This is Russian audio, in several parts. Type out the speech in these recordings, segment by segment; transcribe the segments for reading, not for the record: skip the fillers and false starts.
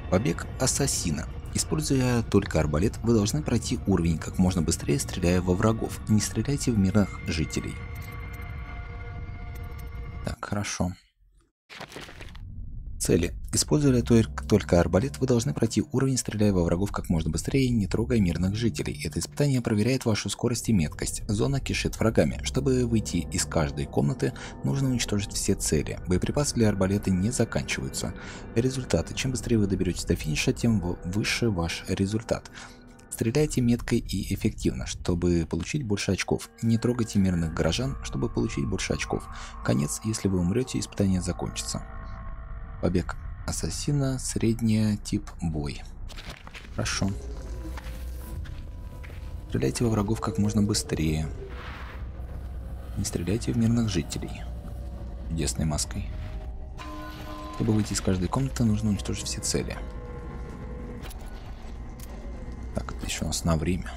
Побег ассасина. Используя только арбалет, вы должны пройти уровень как можно быстрее, стреляя во врагов. Не стреляйте в мирных жителей. Так, хорошо. Цели. Используя только арбалет, вы должны пройти уровень, стреляя во врагов как можно быстрее, не трогая мирных жителей. Это испытание проверяет вашу скорость и меткость. Зона кишит врагами. Чтобы выйти из каждой комнаты, нужно уничтожить все цели. Боеприпасы для арбалета не заканчиваются. Результаты. Чем быстрее вы доберетесь до финиша, тем выше ваш результат. Стреляйте метко и эффективно, чтобы получить больше очков. Не трогайте мирных горожан, чтобы получить больше очков. Конец. Если вы умрете, испытание закончится. Побег ассасина, средняя, тип бой. Хорошо. Стреляйте во врагов как можно быстрее. Не стреляйте в мирных жителей. Чудесной маской. Чтобы выйти из каждой комнаты, нужно уничтожить все цели. Так, это еще у нас на время.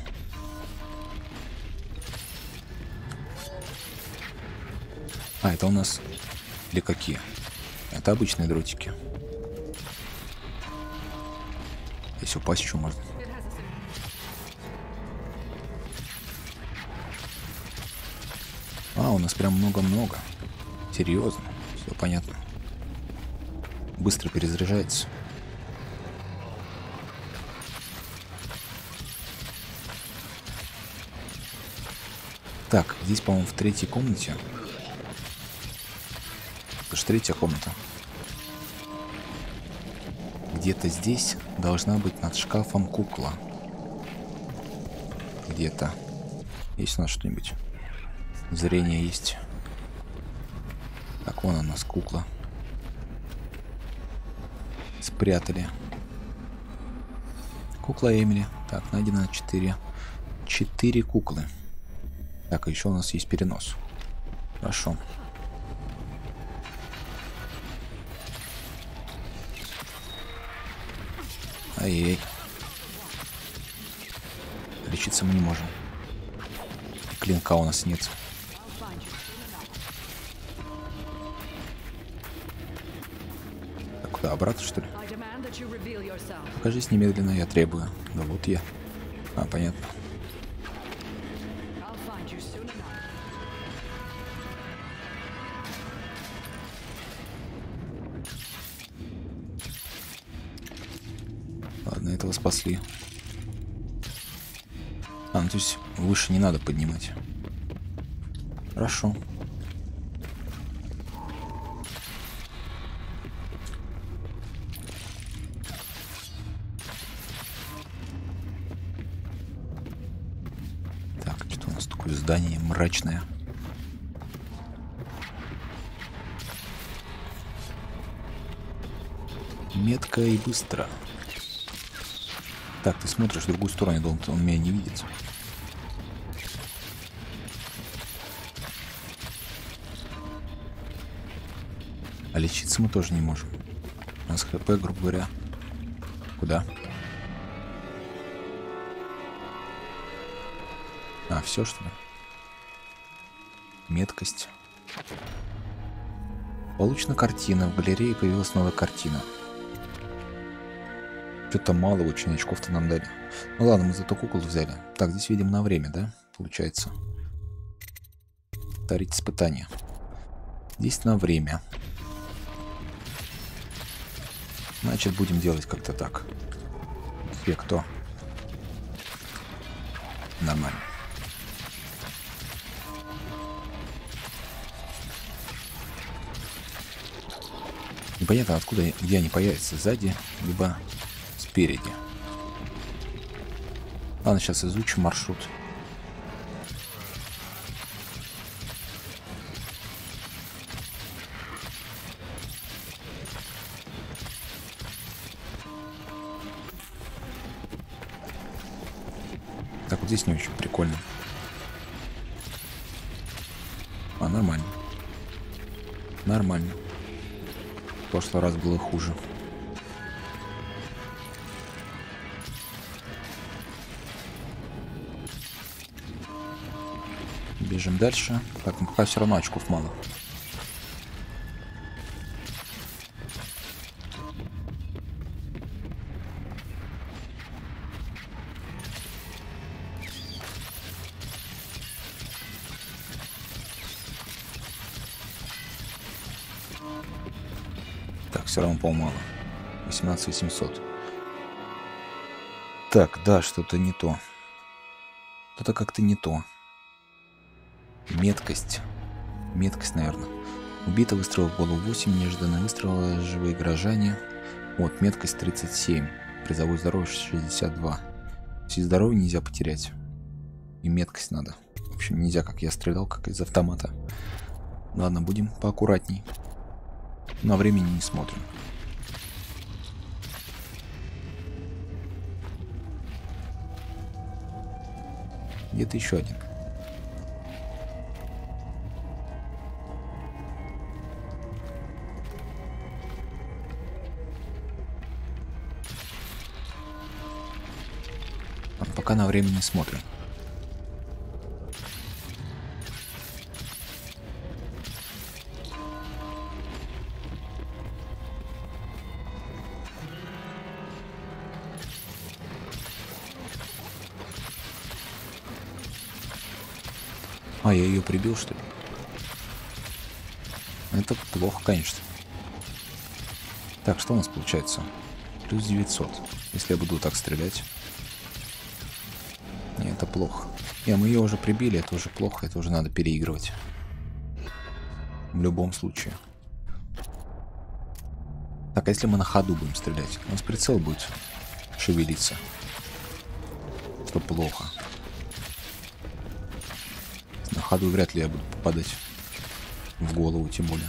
А, это у нас... Или какие? Это обычные дротики. Здесь упасть еще можно. А, у нас прям много-много. Серьезно. Все понятно. Быстро перезаряжается. Так, здесь, по-моему, в третьей комнате. Это же третья комната. Где-то здесь должна быть над шкафом кукла. Где-то. Есть у нас что-нибудь? Зрение есть. Так, вон у нас кукла. Спрятали. Кукла Эмили. Так, найдено 4. 4 куклы. Так, а еще у нас есть перенос. Хорошо. Ай-яй. Лечиться мы не можем. Клинка у нас нет. Так, куда? Обратно, что ли? Покажись немедленно, я требую. Да вот я. А, понятно. Ладно, этого спасли. А, ну то есть выше не надо поднимать. Хорошо. Так, что у нас такое здание мрачное. Метко и быстро. Так, ты смотришь в другую сторону, он меня не видит. А лечиться мы тоже не можем. У нас хп, грубо говоря. Куда? А, все что ли? Меткость. Получена картина. В галерее появилась новая картина. Что-то мало очень очков-то нам дали. Ну ладно, мы зато кукол взяли. Так, здесь видим на время, да? Получается. Повторить испытание. Здесь на время. Значит, будем делать как-то так. Кто? Нормально. Непонятно, откуда, где они появятся. Сзади, либо спереди. Ладно, сейчас изучим маршрут. Так, вот здесь не очень прикольно. А, нормально. Нормально. В прошлый раз было хуже. Бежим дальше. Так, ну пока все равно очков мало. все равно полмало. 18 800. Так, да, что-то не то. Что-то как-то не то. Меткость. Меткость, наверное. Убито, выстрел в голову 8, неожиданно выстрел, живые горожане. Вот, меткость 37. Призовое здоровье 62. Все здоровье нельзя потерять. И меткость надо. В общем, нельзя, как я стрелял, как из автомата. Ладно, будем поаккуратней. На времени не смотрим. Где-то еще один. Пока на время не смотрим. А, я ее прибил, что ли? Это плохо, конечно. Так, что у нас получается? Плюс 900. Если я буду так стрелять. Не, это плохо. Не, мы ее уже прибили, это уже плохо, это уже надо переигрывать. В любом случае. Так, а если мы на ходу будем стрелять? У нас прицел будет шевелиться. Что плохо. На ходу вряд ли я буду попадать в голову, тем более.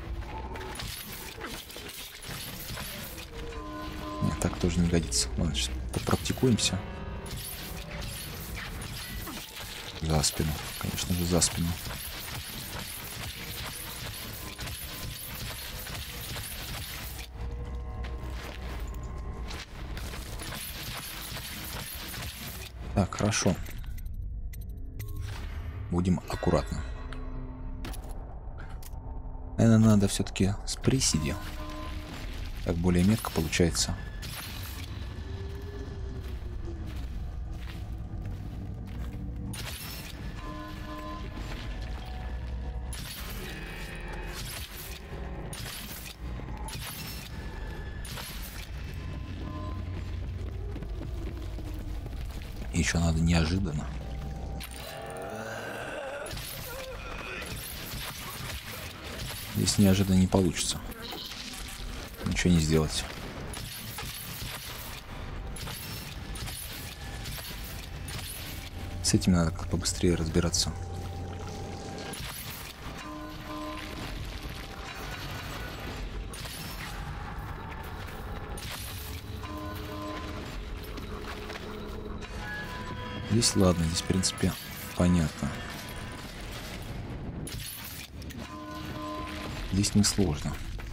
Нет, так тоже не годится. Ладно, сейчас попрактикуемся. За спину. Конечно же, за спину. Так, хорошо. Будем аккуратно. Наверное, надо все-таки с приседи. Так более метко получается. И еще надо неожиданно. Здесь неожиданно не получится. Ничего не сделать. С этим надо как побыстрее разбираться. Здесь ладно, здесь в принципе понятно. Здесь несложно.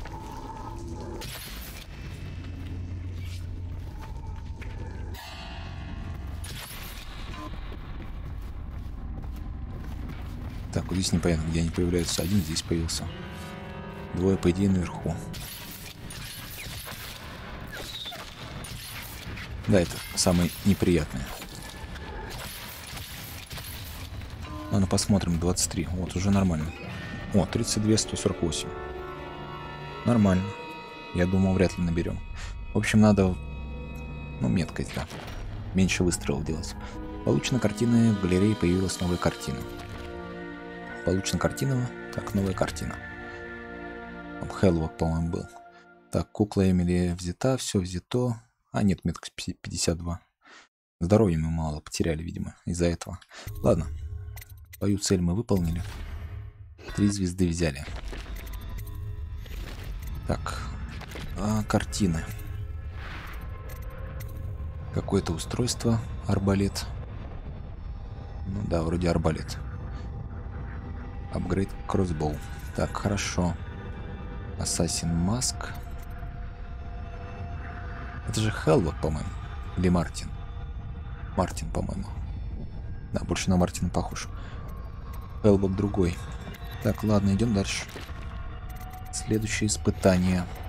Так, вот здесь непонятно, где они появляются. Один здесь появился. Двое, по идее, наверху. Да, это самое неприятное. Ладно, посмотрим. 23. Вот, уже нормально. О, 32, 148. Нормально. Я думал, вряд ли наберем. В общем, надо... Ну, меткость, да. Меньше выстрелов делать. Получена картина. В галерее появилась новая картина. Получена картина. Так, новая картина. Там Хеллвок, по-моему, был. Так, кукла Эмили взята. Все взято. А, нет, меткость 52. Здоровья мы мало потеряли, видимо, из-за этого. Ладно. Свою цель мы выполнили. 3 звезды взяли. Так. Картины. Какое-то устройство. Арбалет. Ну да, вроде арбалет. Апгрейд кроссбоу. Так, хорошо. Ассасин Маск. Это же Хеллвок, по-моему. Или Мартин. Мартин, по-моему. Да, больше на Мартина похож. Хеллвок другой. Так, ладно, идем дальше. Следующее испытание.